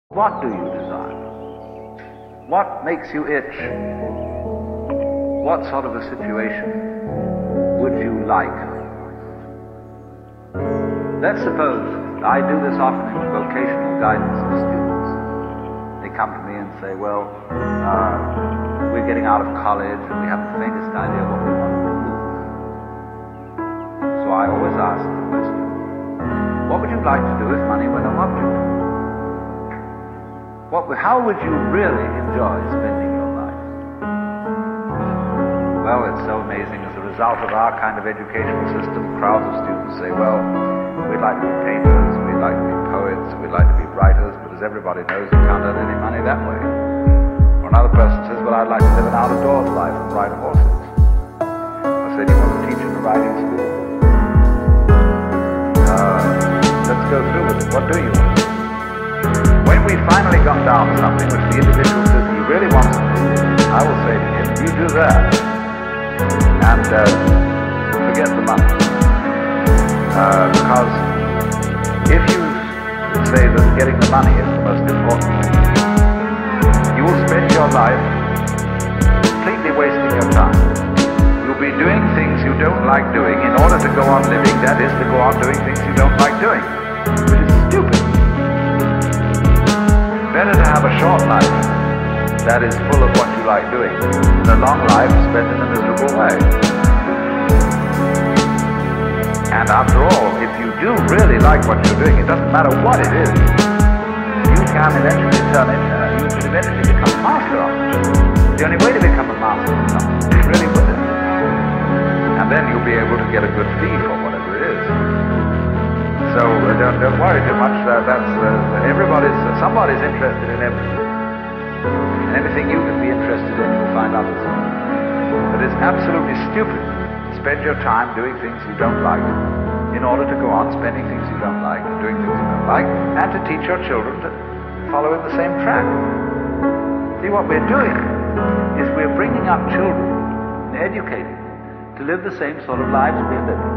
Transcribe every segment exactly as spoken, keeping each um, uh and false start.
What do you desire? What makes you itch? What sort of a situation would you like? Let's suppose, I do this often in vocational guidance of students. They come to me and say, well, uh, we're getting out of college and we haven't the faintest idea what we want to do. So I always ask the question, what would you like to do if money were no object? What, how would you really enjoy spending your life? Well, it's so amazing. As a result of our kind of educational system, crowds of students say, well, we'd like to be painters, we'd like to be poets, we'd like to be writers, but as everybody knows, you can't earn any money that way. Or another person says, well, I'd like to live an out-of-doors life and ride horses. I said, you want to teach in a riding school? Uh, let's go through with it. What do you want? When we finally got down to something which the individual says he really wants to do, I will say to him, you do that, and uh, forget the money. Uh, because if you say that getting the money is the most important thing, you will spend your life completely wasting your time. You'll be doing things you don't like doing in order to go on living, that is, to go on doing things you don't like doing, which is stupid. Better to have a short life that is full of what you like doing than a long life spent in a miserable way. And after all, if you do really like what you're doing, it doesn't matter what it is, you can eventually turn it, uh, you can eventually become a master of it. The only way to become a master of something is really with it. And then you'll be able to get a good fee for whatever it is. So uh, don't, don't worry too much. Uh, that's uh, everybody's. Uh, somebody's interested in everything. And anything you can be interested in, you'll find others. But it's absolutely stupid to spend your time doing things you don't like in order to go on spending things you don't like and doing things you don't like, and to teach your children to follow in the same track. See, what we're doing is we're bringing up children and educating to live the same sort of lives we're living.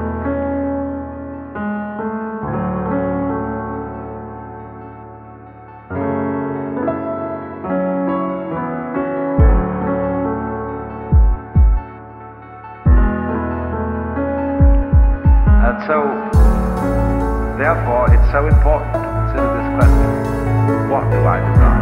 So, therefore, it's so important to consider this question: what do I desire?